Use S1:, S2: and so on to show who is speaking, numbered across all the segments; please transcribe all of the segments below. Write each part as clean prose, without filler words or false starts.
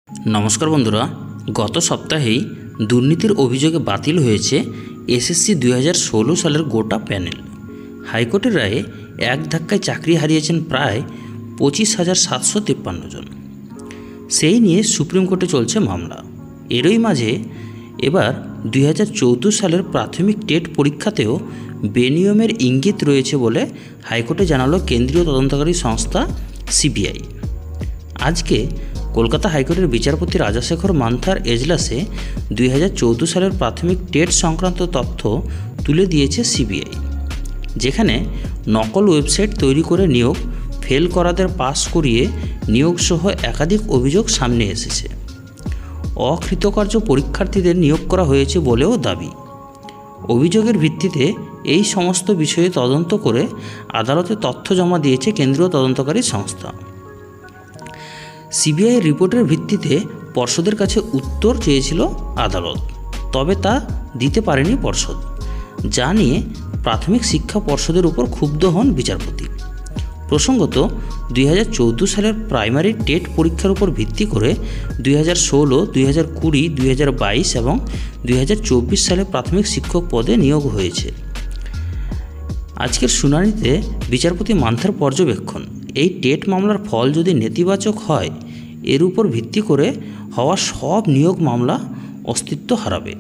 S1: নমস্কার বন্ধুরা, গত সপ্তাহেই দুর্নীতির অভিযোগে বাতিল হয়েছে এসএসসি 2016 সালের গোটা প্যানেল। হাইকোর্টের রায়ে এক ধাক্কায় চাকরি হারিয়েছেন প্রায় 25,753 জন। সেই নিয়ে সুপ্রিম কোর্টে চলছে মামলা। এরই মাঝে এবার 2014 সালের প্রাথমিক টেট পরীক্ষাতেও বেনিয়মের ইঙ্গিত রয়েছে বলে হাইকোর্টে জানালো কেন্দ্রীয় তদন্তকারী সংস্থা সিবিআই। আজকে কলকাতা হাইকোর্টের বিচারপতি রাজাশেখর মান্থার এজলাসে 2014 সালের প্রাথমিক টেট সংক্রান্ত তথ্য তুলে দিয়েছে সিবিআই, যেখানে নকল ওয়েবসাইট তৈরি করে নিয়োগ, ফেল করাদের পাস করিয়ে নিয়োগসহ একাধিক অভিযোগ সামনে এসেছে। অকৃতকার্য পরীক্ষার্থীদের নিয়োগ করা হয়েছে বলেও দাবি। অভিযোগের ভিত্তিতে এই সমস্ত বিষয়ে তদন্ত করে আদালতে তথ্য জমা দিয়েছে কেন্দ্রীয় তদন্তকারী সংস্থা। সিবিআই রিপোর্টের ভিত্তিতে পর্ষদের কাছে উত্তর চেয়েছিল আদালত, তবে তা দিতে পারেনি পর্ষদ, যা নিয়ে প্রাথমিক শিক্ষা পর্ষদের উপর ক্ষুব্ধ হন বিচারপতি। প্রসঙ্গত 2014 সালের প্রাইমারি টেট পরীক্ষার উপর ভিত্তি করে 2016, 2020, 2022 এবং 2024 সালে প্রাথমিক শিক্ষক পদে নিয়োগ হয়েছে। আজকের শুনানিতে বিচারপতি মান্থার পর্যবেক্ষণ, এই টেট মামলার ফল যদি নেতিবাচক হয়, এর উপর ভিত্তি করে হওয়া সব নিয়োগ মামলা অস্তিত্ব হারাবে।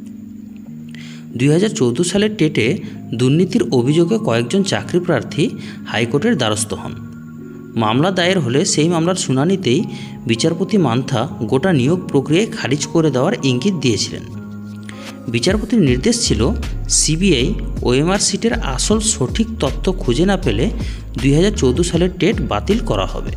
S1: 2014 সালের টেটে দুর্নীতির অভিযোগে কয়েকজন চাকরি প্রার্থী হাইকোর্টের দ্বারস্থ হন। মামলা দায়ের হলে সেই মামলার শুনানিতেই বিচারপতি মান্থা গোটা নিয়োগ প্রক্রিয়ায় খারিজ করে দেওয়ার ইঙ্গিত দিয়েছিলেন। বিচারপতির নির্দেশ ছিল সিবিআই ওএমআর সিটের আসল সঠিক তথ্য খুঁজে না পেলে 2014 সালের টেট বাতিল করা হবে।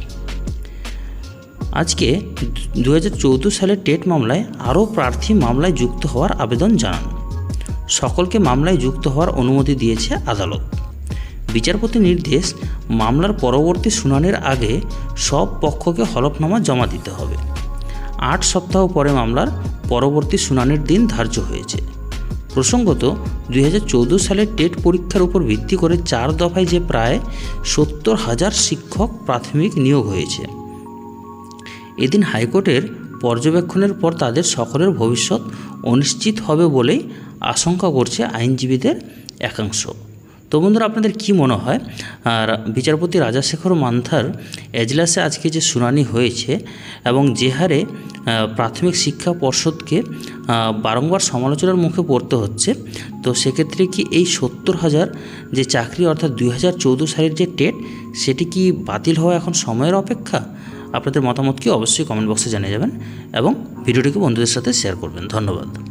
S1: আজকে 2014 সালের টেট মামলায় আরও প্রার্থী মামলায় যুক্ত হওয়ার আবেদন জানান। সকলকে মামলায় যুক্ত হওয়ার অনুমতি দিয়েছে আদালত। বিচারপতির নির্দেশ, মামলার পরবর্তী শুনানির আগে সব পক্ষকে হলফনামা জমা দিতে হবে। 8 সপ্তাহ পরে মামলার পরবর্তী শুনানির দিন ধার্য হয়েছে। প্রসঙ্গত 2014 সালের টেট পরীক্ষার উপর ভিত্তি করে 4 দফায় যে প্রায় 70,000 শিক্ষক প্রাথমিক নিয়োগ হয়েছে, এদিন হাইকোর্টের পর্যবেক্ষণের পর তাদের সকলের ভবিষ্যৎ অনিশ্চিত হবে বলেই আশঙ্কা করছে আইনজীবীদের একাংশ। তো বন্ধুরা, আপনাদের কি মনে হয়? আর বিচারপতি রাজাশেখর মান্থার এজলাসে আজকে যে শুনানি হয়েছে এবং যে হারে প্রাথমিক শিক্ষা পর্ষদকে বারংবার সমালোচনার মুখে পড়তে হচ্ছে, তো সেক্ষেত্রে কি এই 70,000 যে চাকরি অর্থাৎ 2014 সালের যে টেট, সেটি কি বাতিল হওয়া এখন সময়ের অপেক্ষা? আপনাদের মতামত কি অবশ্যই কমেন্ট বক্সে জানিয়ে যাবেন এবং ভিডিওটিকে বন্ধুদের সাথে শেয়ার করবেন। ধন্যবাদ।